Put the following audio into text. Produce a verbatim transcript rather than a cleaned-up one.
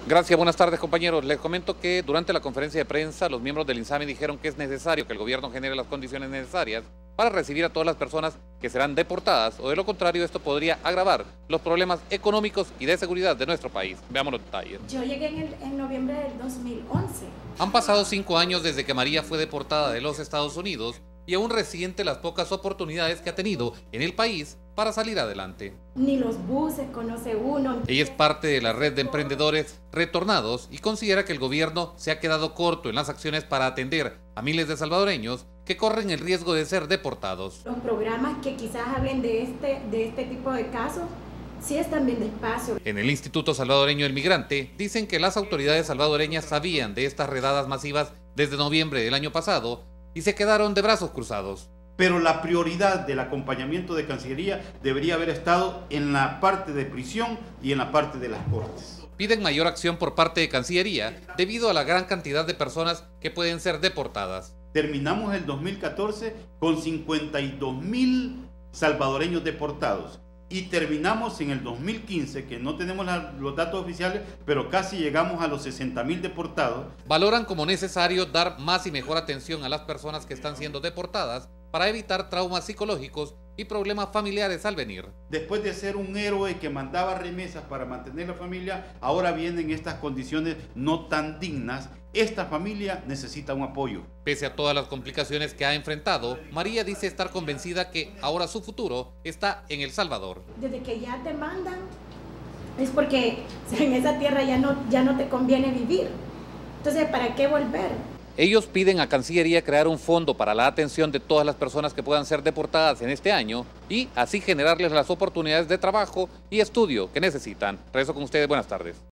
Gracias, buenas tardes compañeros. Les comento que durante la conferencia de prensa los miembros del INSAMI dijeron que es necesario que el gobierno genere las condiciones necesarias para recibir a todas las personas que serán deportadas o de lo contrario esto podría agravar los problemas económicos y de seguridad de nuestro país. Veamos los detalles. Yo llegué en, el, en noviembre del dos mil once. Han pasado cinco años desde que María fue deportada de los Estados Unidos y aún resiente las pocas oportunidades que ha tenido en el país para salir adelante. Ni los buses conoce uno. Ella es parte de la red de emprendedores retornados y considera que el gobierno se ha quedado corto en las acciones para atender a miles de salvadoreños que corren el riesgo de ser deportados. Los programas que quizás hablen de este, de este tipo de casos sí están bien despacio. En el Instituto Salvadoreño del Migrante dicen que las autoridades salvadoreñas sabían de estas redadas masivas desde noviembre del año pasado y se quedaron de brazos cruzados. Pero la prioridad del acompañamiento de Cancillería debería haber estado en la parte de prisión y en la parte de las cortes. Piden mayor acción por parte de Cancillería debido a la gran cantidad de personas que pueden ser deportadas. Terminamos el dos mil catorce con cincuenta y dos mil salvadoreños deportados y terminamos en el dos mil quince, que no tenemos la, los datos oficiales, pero casi llegamos a los sesenta mil deportados. Valoran como necesario dar más y mejor atención a las personas que están siendo deportadas para evitar traumas psicológicos y problemas familiares al venir. Después de ser un héroe que mandaba remesas para mantener la familia, ahora vienen estas condiciones no tan dignas. Esta familia necesita un apoyo. Pese a todas las complicaciones que ha enfrentado, María dice estar convencida que ahora su futuro está en El Salvador. Desde que ya te mandan, es porque en esa tierra ya no, ya no te conviene vivir. Entonces, ¿para qué volver? Ellos piden a Cancillería crear un fondo para la atención de todas las personas que puedan ser deportadas en este año y así generarles las oportunidades de trabajo y estudio que necesitan. Regreso con ustedes, buenas tardes.